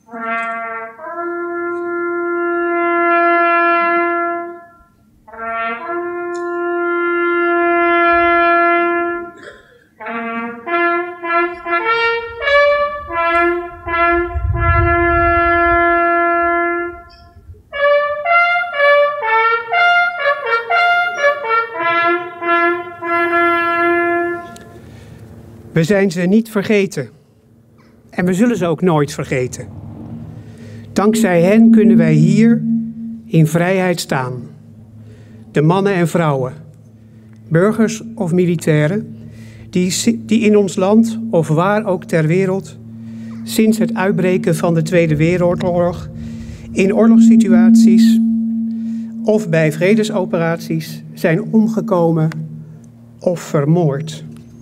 We zijn ze niet vergeten. En we zullen ze ook nooit vergeten. Dankzij hen kunnen wij hier in vrijheid staan. De mannen en vrouwen, burgers of militairen, die in ons land of waar ook ter wereld sinds het uitbreken van de Tweede Wereldoorlog in oorlogssituaties of bij vredesoperaties zijn omgekomen of vermoord.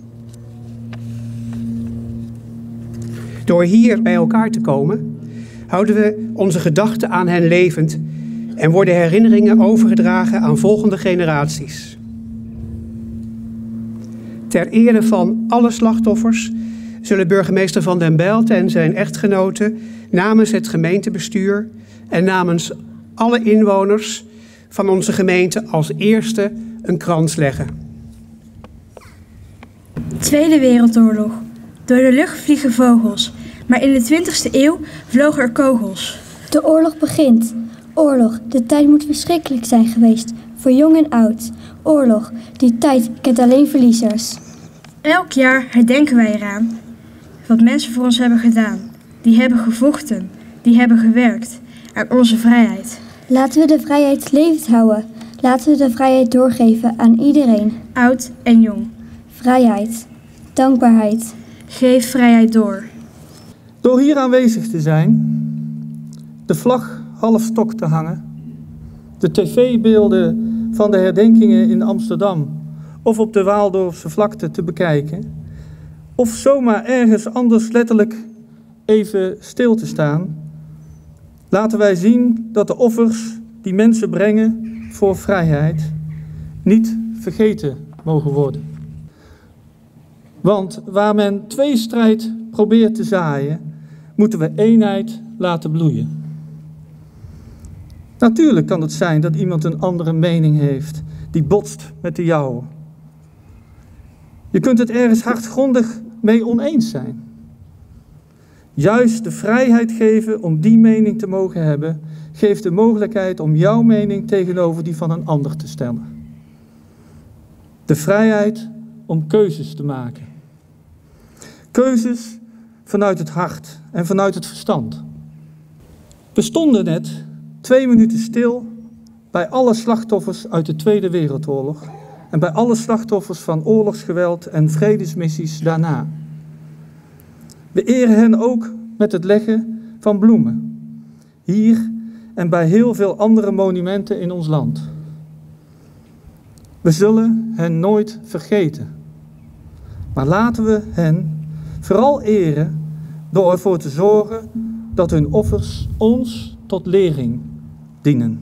Door hier bij elkaar te komen, houden we onze gedachten aan hen levend en worden herinneringen overgedragen aan volgende generaties. Ter ere van alle slachtoffers zullen burgemeester Van den Bijlt en zijn echtgenote namens het gemeentebestuur en namens alle inwoners van onze gemeente als eerste een krans leggen. Tweede Wereldoorlog. Door de lucht vliegen vogels, maar in de 20e eeuw vlogen er kogels. De oorlog begint. Oorlog, de tijd moet verschrikkelijk zijn geweest, voor jong en oud. Oorlog, die tijd kent alleen verliezers. Elk jaar herdenken wij eraan wat mensen voor ons hebben gedaan. Die hebben gevochten, die hebben gewerkt aan onze vrijheid. Laten we de vrijheid levend houden. Laten we de vrijheid doorgeven aan iedereen. Oud en jong. Vrijheid. Dankbaarheid. Geef vrijheid door. Door hier aanwezig te zijn, de vlag half stok te hangen, de tv-beelden van de herdenkingen in Amsterdam of op de Waaldorfse vlakte te bekijken, of zomaar ergens anders letterlijk even stil te staan, laten wij zien dat de offers die mensen brengen voor vrijheid niet vergeten mogen worden. Want waar men tweestrijd probeert te zaaien, moeten we eenheid laten bloeien. Natuurlijk kan het zijn dat iemand een andere mening heeft, die botst met de jouwe. Je kunt het ergens hardgrondig mee oneens zijn. Juist de vrijheid geven om die mening te mogen hebben, geeft de mogelijkheid om jouw mening tegenover die van een ander te stellen. De vrijheid om keuzes te maken. Keuzes vanuit het hart en vanuit het verstand. We stonden net 2 minuten stil bij alle slachtoffers uit de Tweede Wereldoorlog en bij alle slachtoffers van oorlogsgeweld en vredesmissies daarna. We eren hen ook met het leggen van bloemen, hier en bij heel veel andere monumenten in ons land. We zullen hen nooit vergeten, maar laten we hen vooral eren door ervoor te zorgen dat hun offers ons tot lering dienen.